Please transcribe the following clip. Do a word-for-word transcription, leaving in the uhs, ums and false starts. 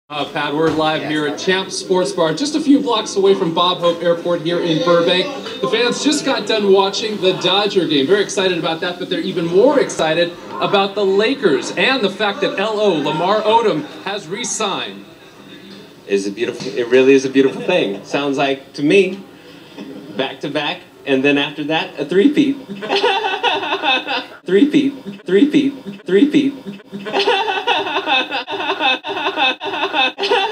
Uh, Pat, we're live here at Champ Sports Bar, just a few blocks away from Bob Hope Airport here in Burbank. The fans just got done watching the Dodger game. Very excited about that, but they're even more excited about the Lakers and the fact that L O, Lamar Odom, has re-signed. Is a beautiful. It really is a beautiful thing. Sounds like, to me, back to back, and then after that, a three-peat. Three-peat, three-peat, three-peat.